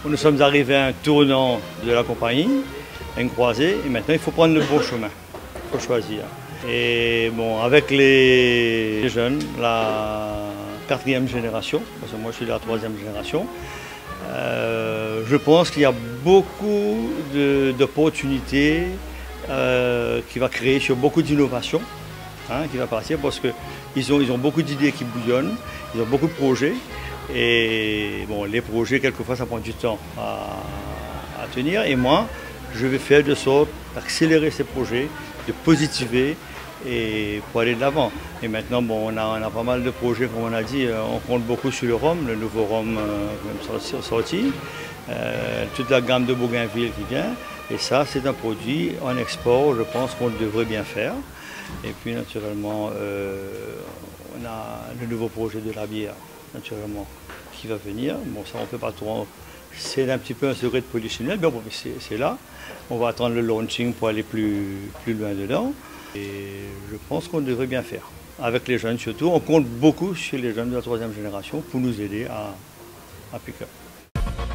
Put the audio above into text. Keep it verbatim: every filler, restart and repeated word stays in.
Nous sommes arrivés à un tournant de la compagnie, une croisée, et maintenant il faut prendre le bon chemin, il faut choisir. Et bon, avec les jeunes, la quatrième génération, parce que moi je suis de la troisième génération, euh, je pense qu'il y a beaucoup d'opportunités euh, qui va créer sur beaucoup d'innovations, hein, qui va partir parce qu'ils ont, ils ont beaucoup d'idées qui bouillonnent, ils ont beaucoup de projets. Et bon, les projets, quelquefois, ça prend du temps à, à tenir. Et moi, je vais faire de sorte d'accélérer ces projets, de positiver et pour aller de l'avant. Et maintenant, bon, on a, on a pas mal de projets, comme on a dit. On compte beaucoup sur le rhum, le nouveau rhum euh, sorti, euh, toute la gamme de Bougainville qui vient. Et ça, c'est un produit en export, je pense qu'on devrait bien faire. Et puis, naturellement, euh, on a le nouveau projet de la bière, naturellement, qui va venir. Bon, ça, on ne peut pas trop. C'est un petit peu un secret de polichinelle, mais bon, c'est là. On va attendre le launching pour aller plus, plus loin dedans. Et je pense qu'on devrait bien faire. Avec les jeunes surtout, on compte beaucoup sur les jeunes de la troisième génération pour nous aider à, à pick up.